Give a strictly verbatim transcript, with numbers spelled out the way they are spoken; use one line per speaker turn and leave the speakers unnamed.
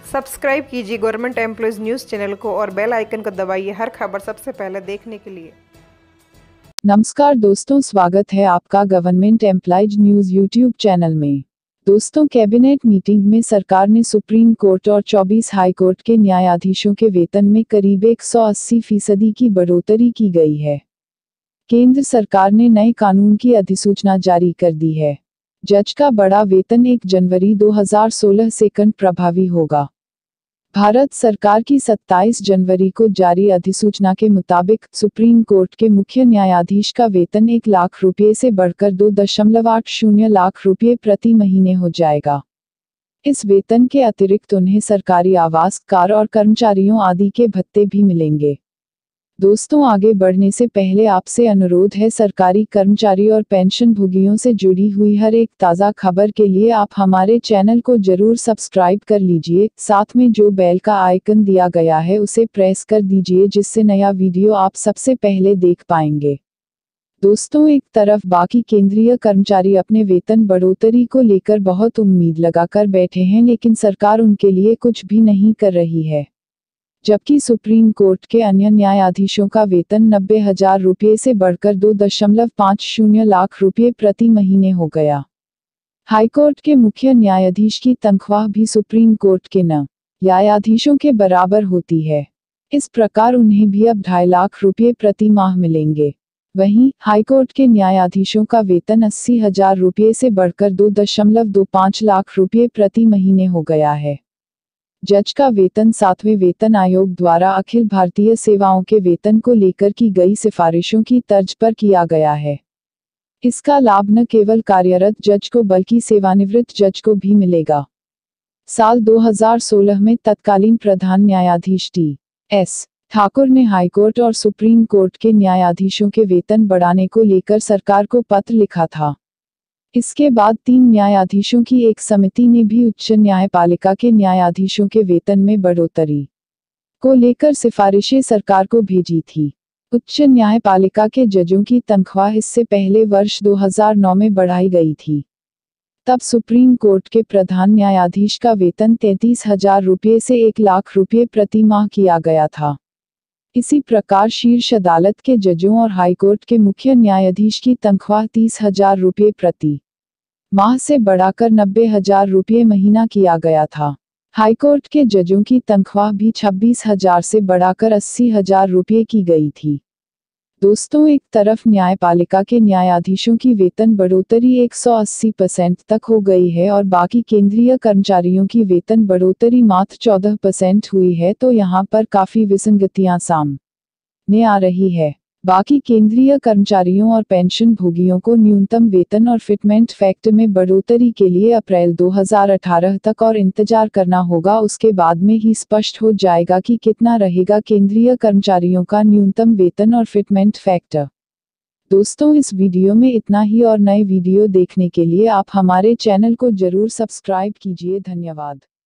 Subscribe कीजिए government employees news channel को और बेल आइकन को दबाइए हर खबर सबसे पहले देखने के लिए।
नमस्कार दोस्तों, स्वागत है आपका government employees news YouTube channel में। दोस्तों, कैबिनेट मीटिंग में सरकार ने सुप्रीम कोर्ट और चौबीस हाई कोर्ट के न्यायाधीशों के वेतन में करीब एक सौ अस्सी फीसदी की बढ़ोतरी की गई है। केंद्र सरकार ने नए कानून की अधिसूचना जारी कर दी है। जज का बड़ा वेतन एक जनवरी दो हज़ार सोलह से कन प्रभावी होगा। भारत सरकार की सत्ताईस जनवरी को जारी अधिसूचना के मुताबिक सुप्रीम कोर्ट के मुख्य न्यायाधीश का वेतन एक लाख रुपये से बढ़कर दो दशमलव आठ शून्य लाख रुपये प्रति महीने हो जाएगा। इस वेतन के अतिरिक्त उन्हें सरकारी आवास, कार और कर्मचारियों आदि के भत्ते भी मिलेंगे। दोस्तों, आगे बढ़ने से पहले आपसे अनुरोध है, सरकारी कर्मचारी और पेंशन भोगियों से जुड़ी हुई हर एक ताज़ा खबर के लिए आप हमारे चैनल को जरूर सब्सक्राइब कर लीजिए। साथ में जो बेल का आइकन दिया गया है उसे प्रेस कर दीजिए, जिससे नया वीडियो आप सबसे पहले देख पाएंगे। दोस्तों, एक तरफ बाकी केंद्रीय कर्मचारी अपने वेतन बढ़ोतरी को लेकर बहुत उम्मीद लगाकर बैठे हैं, लेकिन सरकार उनके लिए कुछ भी नहीं कर रही है। जबकि सुप्रीम कोर्ट के अन्य न्यायाधीशों का वेतन नब्बे हजार रुपये से बढ़कर दो दशमलव पाँच शून्य लाख रुपये प्रति महीने हो गया। हाईकोर्ट के मुख्य न्यायाधीश की तनख्वाह भी सुप्रीम कोर्ट के न न्यायाधीशों के बराबर होती है। इस प्रकार उन्हें भी अब ढाई लाख रुपये प्रति माह मिलेंगे। वहीं हाईकोर्ट के न्यायाधीशों का वेतन अस्सी हजार रुपये से बढ़कर दो दशमलव दो पाँच लाख रुपये प्रति महीने हो गया है। जज का वेतन सातवें वेतन आयोग द्वारा अखिल भारतीय सेवाओं के वेतन को लेकर की गई सिफारिशों की तर्ज पर किया गया है। इसका लाभ न केवल कार्यरत जज को बल्कि सेवानिवृत्त जज को भी मिलेगा। साल दो हज़ार सोलह में तत्कालीन प्रधान न्यायाधीश टी एस ठाकुर ने हाईकोर्ट और सुप्रीम कोर्ट के न्यायाधीशों के वेतन बढ़ाने को लेकर सरकार को पत्र लिखा था। इसके बाद तीन न्यायाधीशों की एक समिति ने भी उच्च न्यायपालिका के न्यायाधीशों के वेतन में बढ़ोतरी को लेकर सिफारिशें सरकार को भेजी थी। उच्च न्यायपालिका के जजों की तनख्वाह इससे पहले वर्ष दो हज़ार नौ में बढ़ाई गई थी। तब सुप्रीम कोर्ट के प्रधान न्यायाधीश का वेतन तैंतीस हजार रुपये से एक लाख रुपये प्रति माह किया गया था। इसी प्रकार शीर्ष अदालत के जजों और हाईकोर्ट के मुख्य न्यायाधीश की तनख्वाह तीस हजार रुपये प्रति माह से बढ़ाकर नब्बे हजार रुपये महीना किया गया था। हाईकोर्ट के जजों की तनख्वाह भी छब्बीस हजार से बढ़ाकर अस्सी हजार रुपये की गई थी। दोस्तों, एक तरफ न्यायपालिका के न्यायाधीशों की वेतन बढ़ोतरी एक सौ अस्सी परसेंट तक हो गई है और बाकी केंद्रीय कर्मचारियों की वेतन बढ़ोतरी मात्र चौदह परसेंट हुई है, तो यहाँ पर काफी विसंगतियां सामने आ रही है। बाकी केंद्रीय कर्मचारियों और पेंशन भोगियों को न्यूनतम वेतन और फिटमेंट फैक्टर में बढ़ोतरी के लिए अप्रैल दो हज़ार अठारह तक और इंतजार करना होगा। उसके बाद में ही स्पष्ट हो जाएगा कि कितना रहेगा केंद्रीय कर्मचारियों का न्यूनतम वेतन और फिटमेंट फैक्टर। दोस्तों, इस वीडियो में इतना ही और नए वीडियो देखने के लिए आप हमारे चैनल को जरूर सब्सक्राइब कीजिए। धन्यवाद।